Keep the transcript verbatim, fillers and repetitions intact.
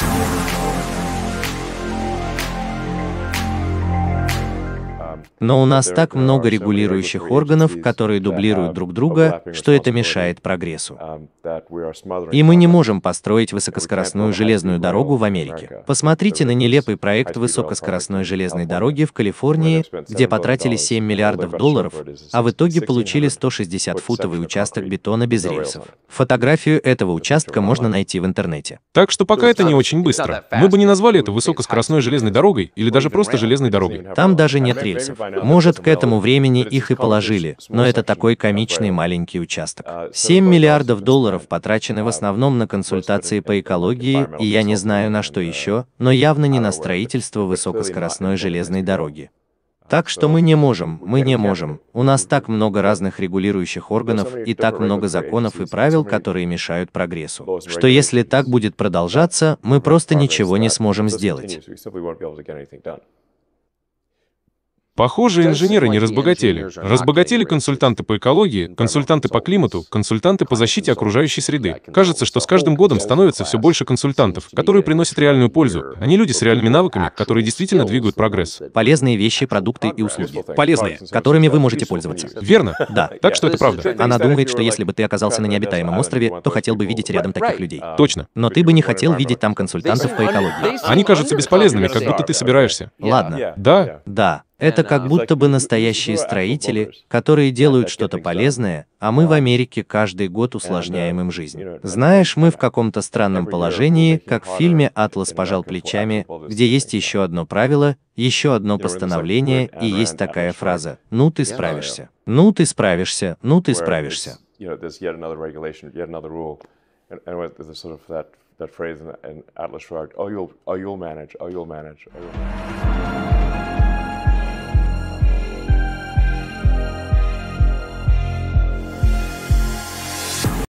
Но у нас так много регулирующих органов, которые дублируют друг друга, что это мешает прогрессу. И мы не можем построить высокоскоростную железную дорогу в Америке. Посмотрите на нелепый проект высокоскоростной железной дороги в Калифорнии, где потратили семь миллиардов долларов, а в итоге получили сто шестьдесят футовый участок бетона без рельсов. Фотографию этого участка можно найти в интернете. Так что пока это не очень быстро. Мы бы не назвали это высокоскоростной железной дорогой или даже просто железной дорогой. Там даже нет рельсов. Может, к этому времени их и положили, но это такой комичный маленький участок. семь миллиардов долларов потрачены в основном на консультации по экологии, и я не знаю на что еще, но явно не на строительство высокоскоростной железной дороги. Так что мы не можем, мы не можем. У нас так много разных регулирующих органов и так много законов и правил, которые мешают прогрессу, что если так будет продолжаться, мы просто ничего не сможем сделать. Похоже, инженеры не разбогатели. Разбогатели консультанты по экологии, консультанты по климату, консультанты по защите окружающей среды. Кажется, что с каждым годом становится все больше консультантов, которые приносят реальную пользу. Они люди с реальными навыками, которые действительно двигают прогресс. Полезные вещи, продукты и услуги. Полезные, которыми вы можете пользоваться. Верно? Да. Так что это правда. Она думает, что если бы ты оказался на необитаемом острове, то хотел бы видеть рядом таких людей. Точно. Но ты бы не хотел видеть там консультантов по экологии. Они кажутся бесполезными, как будто ты собираешься. Ладно. Да. Да. Это как будто бы настоящие строители, которые делают что-то полезное, а мы в Америке каждый год усложняем им жизнь. Знаешь, мы в каком-то странном положении, как в фильме «Атлас пожал плечами», где есть еще одно правило, еще одно постановление, и есть такая фраза «Ну, ты справишься». «Ну, ты справишься», «Ну, ты справишься». That phrase in Atlas Shrugged, oh, you'll, oh, you'll manage, oh, you'll manage, oh, you'll manage.